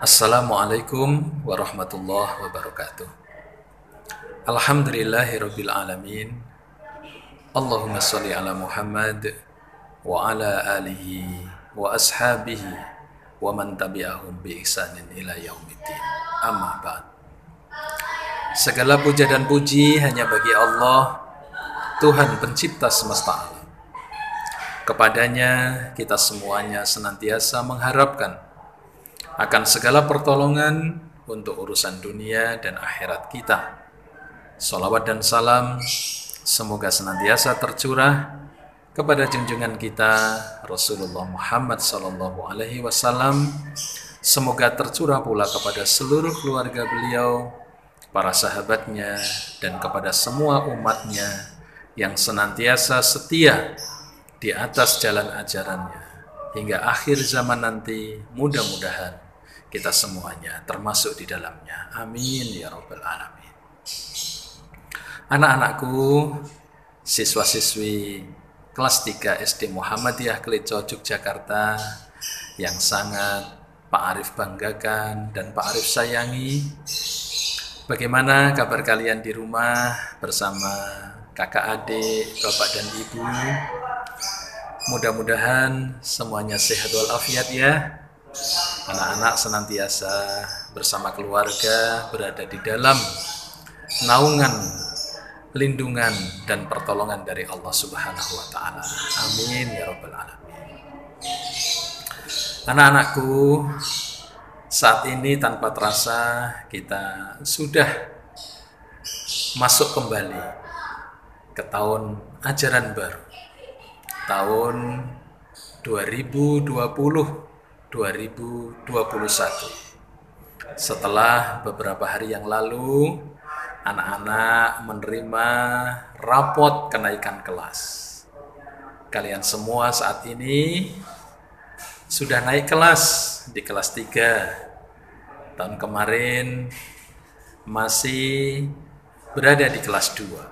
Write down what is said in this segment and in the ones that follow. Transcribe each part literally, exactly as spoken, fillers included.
Assalamualaikum warahmatullahi wabarakatuh. Alhamdulillahirabbil alamin. Allahumma sholli ala Muhammad wa ala alihi wa ashabihi wa man tabi'ahum bi ihsanin ila yaumiddin. Amma ba'd. Segala puja dan puji hanya bagi Allah, Tuhan pencipta semesta alam. Kepadanya kita semuanya senantiasa mengharapkan akan segala pertolongan untuk urusan dunia dan akhirat kita. Salawat dan salam semoga senantiasa tercurah kepada junjungan kita Rasulullah Muhammad sallallahu alaihi wasallam. Semoga tercurah pula kepada seluruh keluarga beliau, para sahabatnya, dan kepada semua umatnya yang senantiasa setia di atas jalan ajarannya hingga akhir zaman nanti. Mudah-mudahan kita semuanya termasuk di dalamnya. Amin ya rabbal alamin. Anak-anakku, siswa-siswi kelas tiga S D Muhammadiyah Kleco Yogyakarta yang sangat Pak Arif banggakan dan Pak Arif sayangi, bagaimana kabar kalian di rumah bersama kakak adik, bapak dan ibu? Mudah-mudahan semuanya sehat walafiat ya. Anak-anak senantiasa bersama keluarga berada di dalam naungan, lindungan dan pertolongan dari Allah Subhanahu wa taala. Amin ya rabbal alamin. Anak-anakku, saat ini tanpa terasa kita sudah masuk kembali ke tahun ajaran baru, tahun dua ribu dua puluh dua ribu dua puluh satu. Setelah beberapa hari yang lalu anak-anak menerima rapot kenaikan kelas. Kalian semua saat ini sudah naik kelas di kelas tiga. Tahun kemarin masih berada di kelas dua.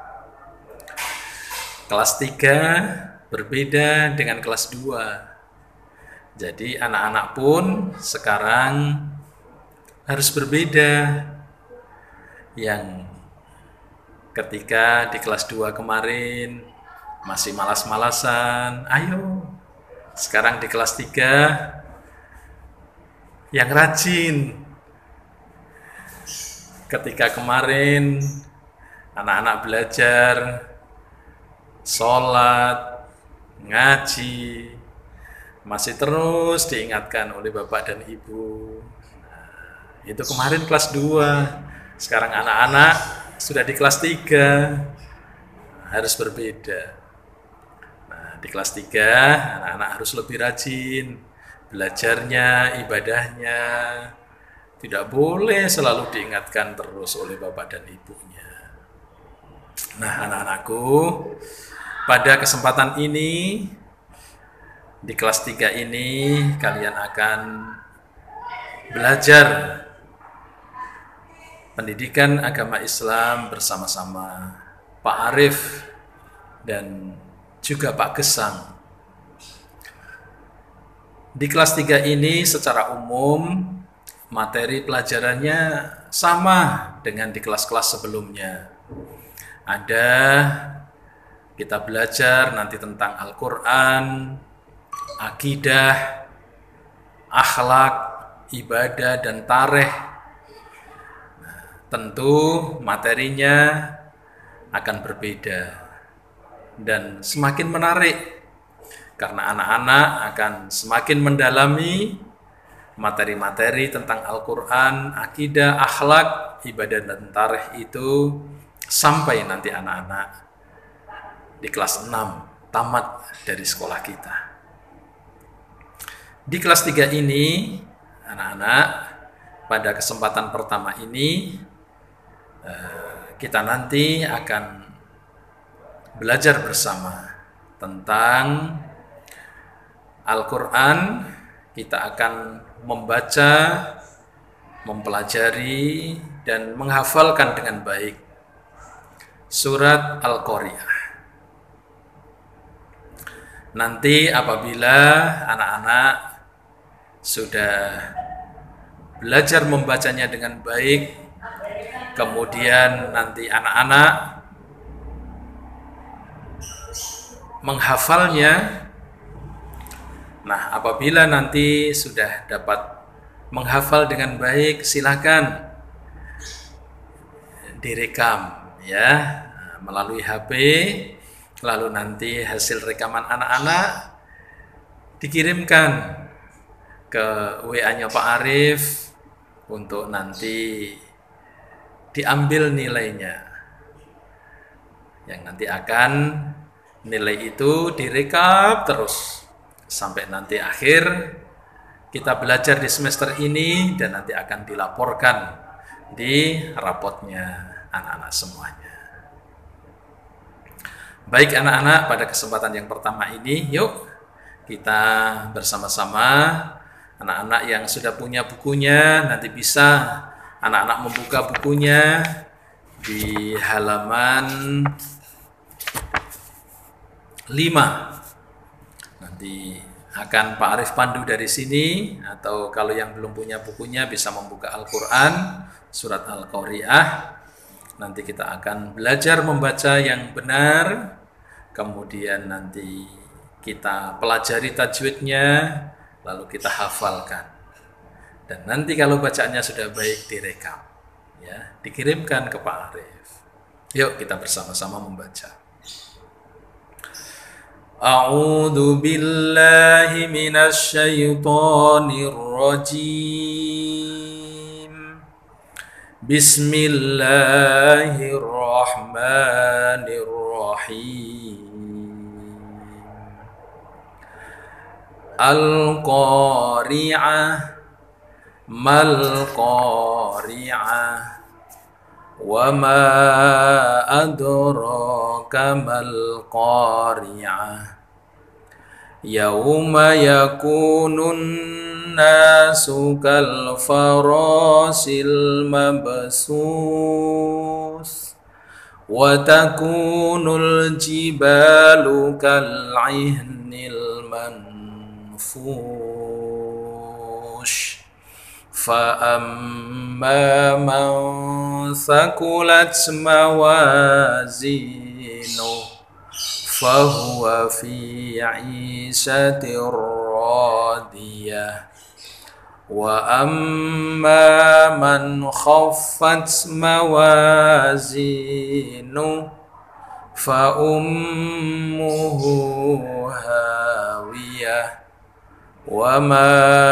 Kelas tiga berbeda dengan kelas dua. Jadi anak-anak pun sekarang harus berbeda. Yang ketika di kelas dua kemarin masih malas-malasan, ayo sekarang di kelas tiga yang rajin. Ketika kemarin anak-anak belajar, sholat, ngaji, masih terus diingatkan oleh bapak dan ibu. Nah, itu kemarin kelas dua. Sekarang anak-anak sudah di kelas tiga. Nah, harus berbeda. Nah, di kelas tiga anak-anak harus lebih rajin belajarnya, ibadahnya. Tidak boleh selalu diingatkan terus oleh bapak dan ibunya. Nah, anak-anakku, pada kesempatan ini di kelas tiga ini kalian akan belajar pendidikan agama Islam bersama-sama Pak Arif dan juga Pak Gesang. Di kelas tiga ini secara umum materi pelajarannya sama dengan di kelas-kelas sebelumnya. Ada kita belajar nanti tentang Al-Quran, akidah, akhlak, ibadah, dan tarikh. Nah, tentu materinya akan berbeda dan semakin menarik karena anak-anak akan semakin mendalami materi-materi tentang Al-Quran, akidah, akhlak, ibadah, dan tarikh itu sampai nanti anak-anak di kelas enam tamat dari sekolah kita. Di kelas tiga ini, anak-anak, pada kesempatan pertama ini, kita nanti akan belajar bersama tentang Al-Quran. Kita akan membaca, mempelajari, dan menghafalkan dengan baik surat Al-Qari'ah. Nanti apabila anak-anak sudah belajar membacanya dengan baik, kemudian nanti anak-anak menghafalnya. Nah, apabila nanti sudah dapat menghafal dengan baik, silakan direkam ya melalui H P, lalu nanti hasil rekaman anak-anak dikirimkan ke W A-nya Pak Arif untuk nanti diambil nilainya, yang nanti akan nilai itu direkap terus sampai nanti akhir kita belajar di semester ini, dan nanti akan dilaporkan di rapotnya anak-anak semuanya. Baik anak-anak, pada kesempatan yang pertama ini yuk kita bersama-sama, anak-anak yang sudah punya bukunya nanti bisa anak-anak membuka bukunya di halaman lima. Nanti akan Pak Arif pandu dari sini, atau kalau yang belum punya bukunya bisa membuka Al-Quran surat Al-Qari'ah. Nanti kita akan belajar membaca yang benar, kemudian nanti kita pelajari tajwidnya, lalu kita hafalkan, dan nanti kalau bacaannya sudah baik direkam ya, dikirimkan ke Pak Arif. Yuk kita bersama-sama membaca. A'udzu billahi minasy syaithanir rajim. Bismillahirrahmanirrahim. Al-Qari'ah, mal-Qari'ah, wa ma adraka mal-Qari'ah. Yauma yakunun nasu kal farasil mabsus, wa takunul jibalu kal ihnil manfush. Fa amma man thaqulat mawazinuhu fahuwa fi 'ishatir radiyah, wa amma man khaffat mawazinuhu fa ummuhu hawiyah, wa ma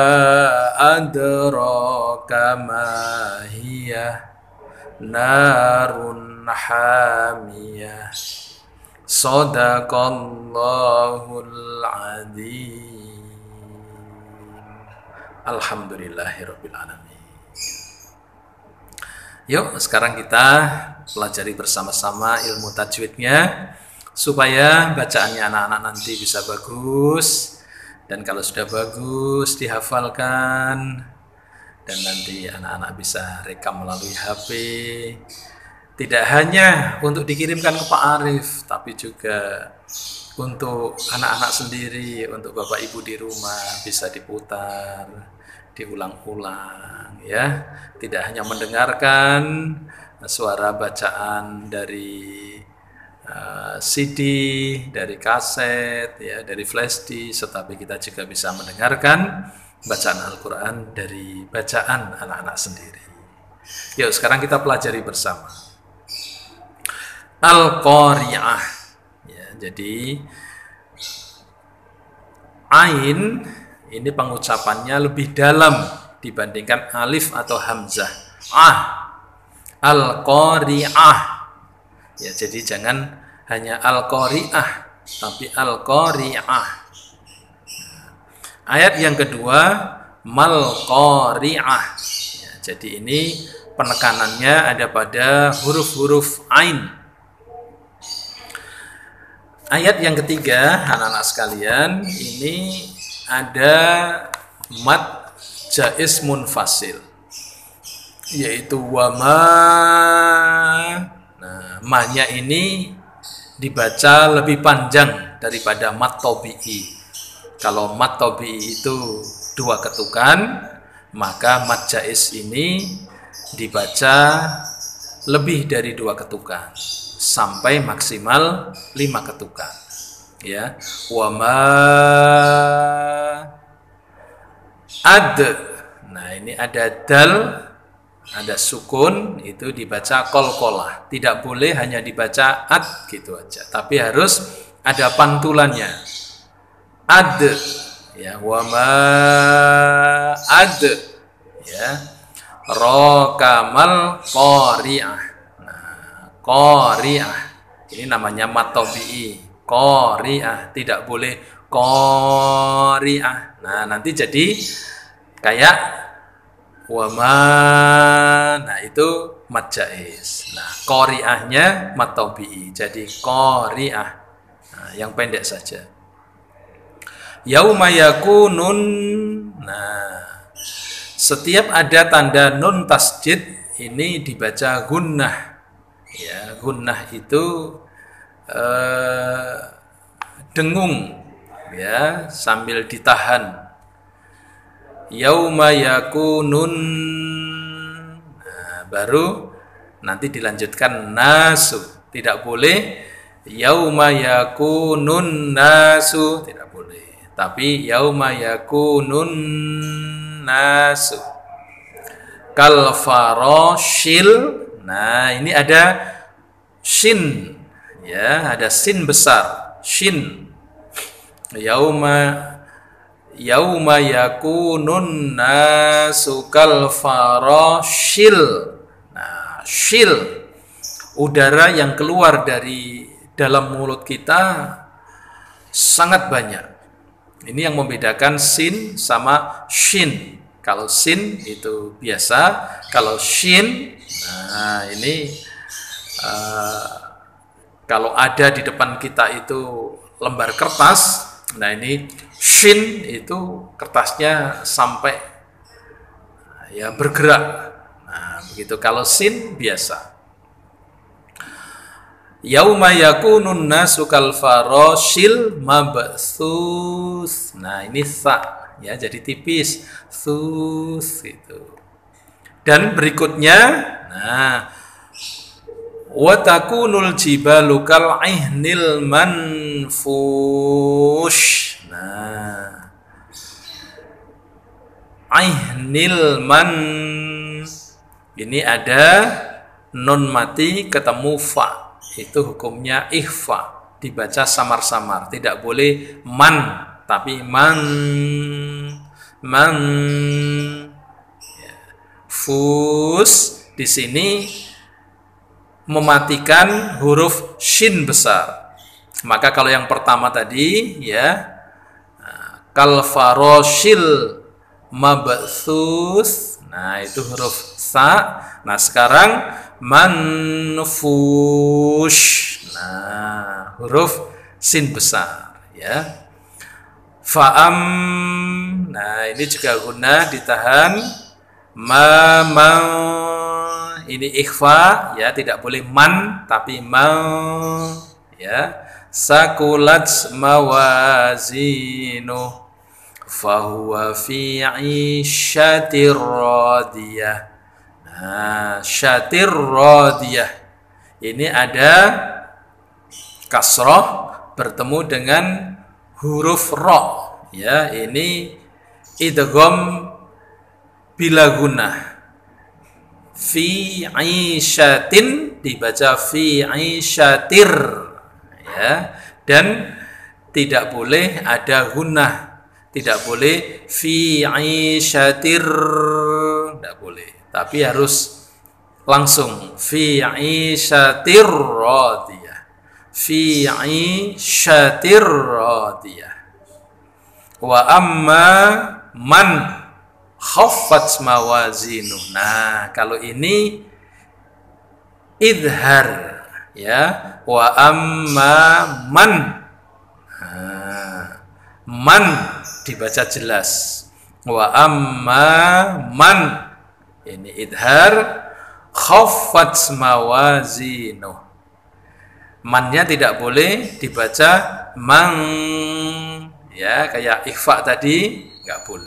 adraka ma hiya narun hamiyah. Shadaqallahul adzim. Alhamdulillahirabbil alamin. Yuk sekarang kita pelajari bersama-sama ilmu tajwidnya, supaya bacaannya anak-anak nanti bisa bagus, dan kalau sudah bagus dihafalkan, dan nanti anak-anak bisa rekam melalui H P. Tidak hanya untuk dikirimkan ke Pak Arif, tapi juga untuk anak-anak sendiri, untuk Bapak Ibu di rumah bisa diputar, diulang-ulang ya. Tidak hanya mendengarkan suara bacaan dari uh, C D, dari kaset ya, dari flash disk, tetapi kita juga bisa mendengarkan bacaan Al-Quran dari bacaan anak-anak sendiri. Yuk sekarang kita pelajari bersama. Al-Qari'ah ya, jadi ain ini pengucapannya lebih dalam dibandingkan alif atau hamzah. Ah, Al-Qari'ah ya, jadi jangan hanya Al-Qari'ah, tapi Al-Qari'ah. Ayat yang kedua Mal-Qari'ah ya, jadi ini penekanannya ada pada huruf-huruf ain. Ayat yang ketiga, anak-anak sekalian, ini ada mad jaiz munfasil, yaitu wama. Nah, ma-nya ini dibaca lebih panjang daripada mad tabi'i. Kalau mad tabi'i itu dua ketukan, maka mad jaiz ini dibaca lebih dari dua ketukan sampai maksimal lima ketukan. Ya, wa ma ad. Nah, ini ada dal, ada sukun, itu dibaca qalqalah. Tidak boleh hanya dibaca ad gitu aja, tapi harus ada pantulannya. Ad, ya, wa ma ad, ya, ro kamal qari'ah. Nah, qari'ah ini namanya mad tabi'i. Qari'ah, tidak boleh qari'ah. Nah, nanti jadi kayak wama. Nah, itu mad jaiz. Nah, qari'ahnya mad tabi'i. Jadi qari'ah. Nah, yang pendek saja. Yauma yakunun. Nah, setiap ada tanda nun tasjid ini dibaca gunnah. Ya, gunnah itu eh, dengung, ya, sambil ditahan. Yauma yakunun. Nah, baru nanti dilanjutkan nasu. Tidak boleh yauma yakunun nasu, tidak boleh. Tapi yauma yakunun nasu. Kal faroshil. Nah, ini ada shin, ya, ada sin besar, shin. Yauma Yauma yakunun nasu kal farashil. Nah, shil, udara yang keluar dari dalam mulut kita sangat banyak. Ini yang membedakan sin sama shin. Kalau sin itu biasa, kalau shin, nah ini uh, kalau ada di depan kita itu lembar kertas. Nah, ini shin itu kertasnya sampai ya bergerak. Nah, begitu kalau sin biasa. Yauma yakunun nasu kal farashil mabthus. Nah, ini sa, ya, jadi tipis. Sus itu. Dan berikutnya, nah, wa takunul jibalu kal ihnil manfush. Nah, ihnil man, ini ada nun mati ketemu fa, itu hukumnya ikhfa, dibaca samar-samar, tidak boleh man, tapi man, man. Ya. Fus di sini mematikan huruf shin besar. Maka kalau yang pertama tadi, ya, kal faroshil mabthus. Nah, itu huruf sa. Nah, sekarang manfush. Nah, huruf sin besar, ya. Fa'am. Nah, ini juga guna ditahan. Ma ma. Ini ikhfa, ya, tidak boleh man tapi ma, ya. Sakulat mawazinu fahuwa fi 'ishatir radiyah. Nah, syatir radiyah ini ada kasroh bertemu dengan huruf ra, ya, ini idgham bila gunnah. Fi 'ishatin dibaca fi 'ishatir, ya, dan tidak boleh ada gunnah, tidak boleh fi 'ishatir, tidak boleh, tapi harus langsung fi 'ishatir radiyah, fi 'ishatir radiyah. Wa amma man khaffat mawazinu. Nah, kalau ini idhar, ya, wa amma man. Nah, man dibaca jelas. Wa amma man, ini idhar, khaffat mawazinu. Mannya tidak boleh dibaca mang, ya, kayak ikhfa tadi nggak boleh,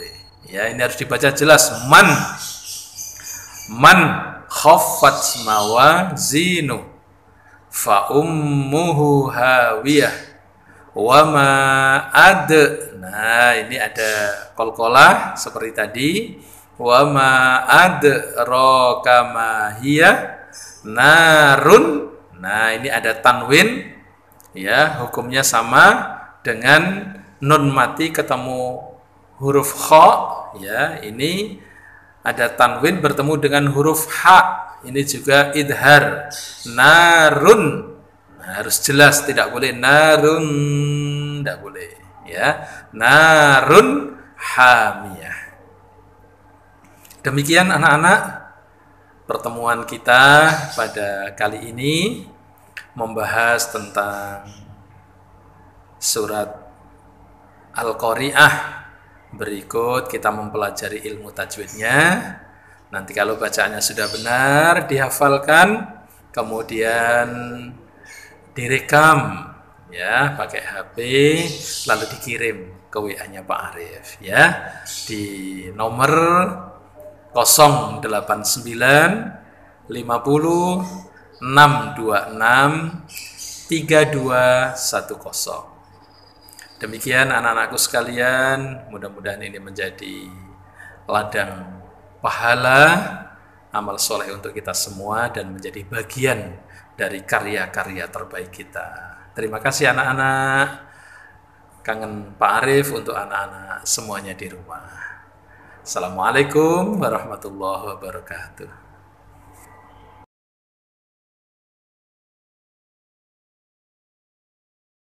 Ya, ini harus dibaca jelas. Man man khaffat mawazinu fa ummuhu hawiyah wa ma ad. Nah, ini ada qalqalah seperti tadi. Wa ma adraka ma hiya narun. Nah, ini ada tanwin, ya, hukumnya sama dengan nun mati ketemu huruf kha, ya. Ini ada tanwin bertemu dengan huruf ha, ini juga idhar. Narun. Nah, harus jelas, tidak boleh narun, tidak boleh, ya. Narun hamiyah. Demikian anak-anak, pertemuan kita pada kali ini membahas tentang surat Al-Qari'ah. Berikut kita mempelajari ilmu tajwidnya. Nanti kalau bacaannya sudah benar, dihafalkan, kemudian direkam, ya, pakai H P, lalu dikirim ke W A-nya Pak Arif, ya, di nomor nol delapan sembilan lima nol enam dua enam tiga dua satu nol. Demikian anak-anakku sekalian, mudah-mudahan ini menjadi ladang pahala amal soleh untuk kita semua dan menjadi bagian dari karya-karya terbaik kita. Terima kasih anak-anak. Kangen Pak Arif untuk anak-anak semuanya di rumah. Assalamualaikum warahmatullahi wabarakatuh.